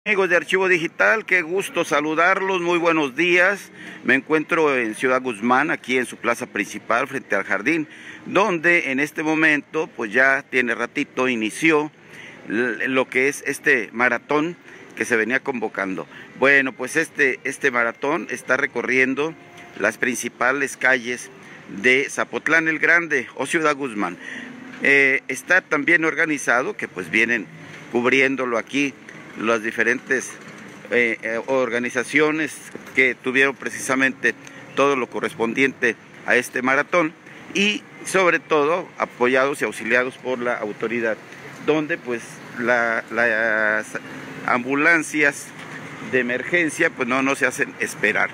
Amigos de Archivo Digital, qué gusto saludarlos, muy buenos días. Me encuentro en Ciudad Guzmán, aquí en su plaza principal, frente al jardín, donde en este momento, pues ya tiene ratito, inició lo que es este maratón que se venía convocando. Bueno, pues este maratón está recorriendo las principales calles de Zapotlán el Grande o Ciudad Guzmán. Está también organizado, que pues vienen cubriéndolo aquí, las diferentes organizaciones que tuvieron precisamente todo lo correspondiente a este maratón y sobre todo apoyados y auxiliados por la autoridad, donde pues las ambulancias de emergencia pues no se hacen esperar.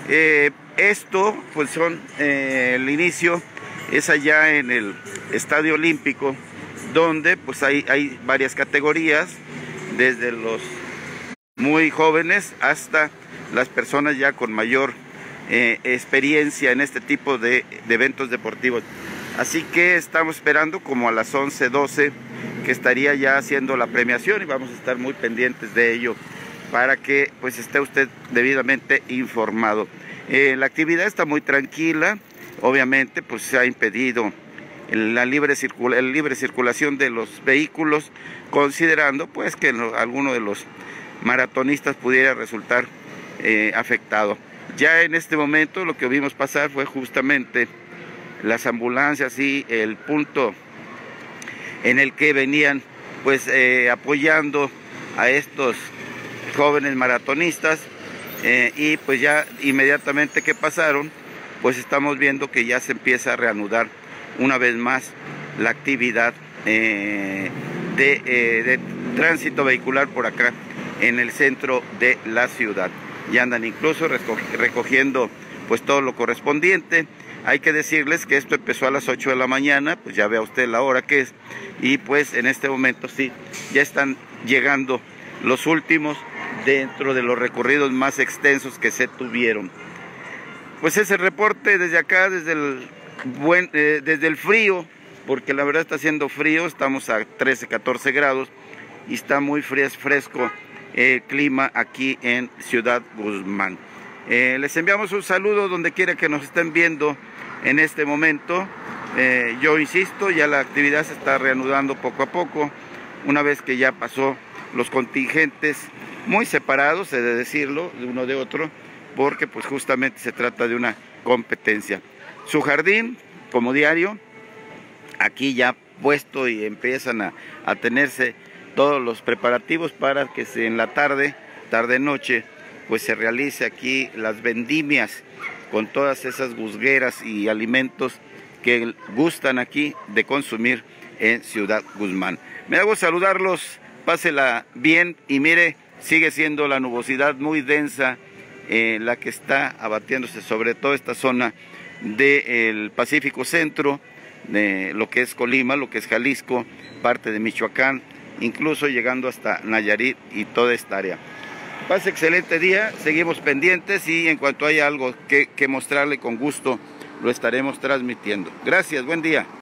Esto pues son el inicio es allá en el Estadio Olímpico, donde pues hay varias categorías, desde los muy jóvenes hasta las personas ya con mayor experiencia en este tipo de eventos deportivos. Así que estamos esperando como a las 11:12 que estaría ya haciendo la premiación y vamos a estar muy pendientes de ello para que pues esté usted debidamente informado. La actividad está muy tranquila, obviamente pues se ha impedido la libre circulación de los vehículos, considerando pues que alguno de los maratonistas pudiera resultar afectado. Ya en este momento lo que vimos pasar fue justamente las ambulancias y el punto en el que venían pues apoyando a estos jóvenes maratonistas y pues ya inmediatamente que pasaron pues estamos viendo que ya se empieza a reanudar una vez más la actividad de tránsito vehicular por acá en el centro de la ciudad. Ya andan incluso recogiendo pues todo lo correspondiente. Hay que decirles que esto empezó a las 8 de la mañana, pues ya vea usted la hora que es, y pues en este momento sí, ya están llegando los últimos dentro de los recorridos más extensos que se tuvieron. Pues ese reporte desde acá, desde el frío, porque la verdad está haciendo frío, estamos a 13, 14 grados y está muy fresco el clima aquí en Ciudad Guzmán. Les enviamos un saludo donde quiera que nos estén viendo en este momento. Yo insisto, ya la actividad se está reanudando poco a poco, una vez que ya pasó los contingentes muy separados, he de decirlo, de uno de otro, porque pues justamente se trata de una competencia. Su jardín, como diario, aquí ya puesto y empiezan a tenerse todos los preparativos para que en la tarde-noche, pues se realice aquí las vendimias con todas esas guzgueras y alimentos que gustan aquí de consumir en Ciudad Guzmán. Me hago saludarlos, pásela bien y mire, sigue siendo la nubosidad muy densa la que está abatiéndose sobre toda esta zona del Pacífico Centro, de lo que es Colima, lo que es Jalisco, parte de Michoacán, incluso llegando hasta Nayarit y toda esta área. Pase excelente día, seguimos pendientes y en cuanto haya algo que mostrarle con gusto, lo estaremos transmitiendo. Gracias, buen día.